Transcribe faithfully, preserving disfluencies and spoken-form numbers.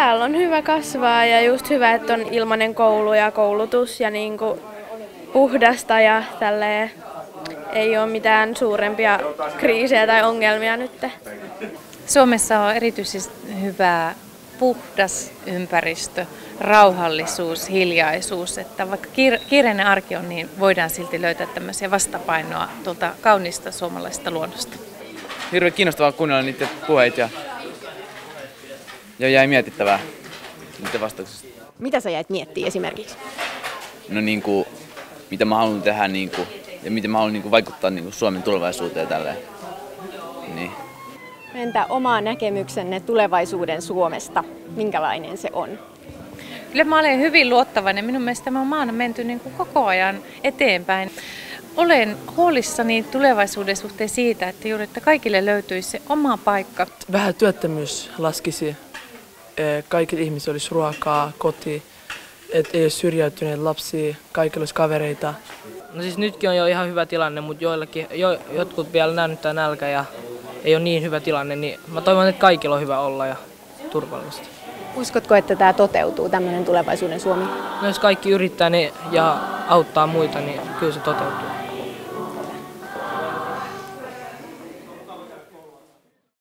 täällä on hyvä kasvaa ja just hyvä, että on ilmainen koulu ja koulutus ja niinku puhdasta ja tälleen ei ole mitään suurempia kriisejä tai ongelmia nyt. Suomessa on erityisesti hyvä puhdas ympäristö, rauhallisuus, hiljaisuus, että vaikka kiireinen arki on, niin voidaan silti löytää tämmöisiä vastapainoa tuolta kaunista suomalaisesta luonnosta. Hirveän kiinnostavaa kuunnella niiden puheita ja, ja jäi mietittävää niiden vastauksista. Mitä sä jäit miettimään esimerkiksi? No niin kuin, mitä mä haluan tehdä niin kuin, ja miten mä haluan niin kuin, vaikuttaa niin kuin Suomen tulevaisuuteen tälleen. Niin. Entä oma näkemyksenne tulevaisuuden Suomesta? Minkälainen se on? Kyllä mä olen hyvin luottavainen. Minun mielestä tämä maa on menty niin kuin koko ajan eteenpäin. Olen huolissani tulevaisuuden suhteen siitä, että juuri että kaikille löytyisi se oma paikka. Vähän työttömyys laskisi. Kaikille ihmisille olisi ruokaa, koti, et ei ole syrjäytyneet lapsia, kaikilla olisi kavereita. No siis nytkin on jo ihan hyvä tilanne, mutta joillakin, jo, jotkut vielä näännyttää nälkä ja ei ole niin hyvä tilanne, niin mä toivon, että kaikilla on hyvä olla ja turvallista. Uskotko, että tämä toteutuu, tämmöinen tulevaisuuden Suomi? No jos kaikki yrittää ne ja auttaa muita, niin kyllä se toteutuu.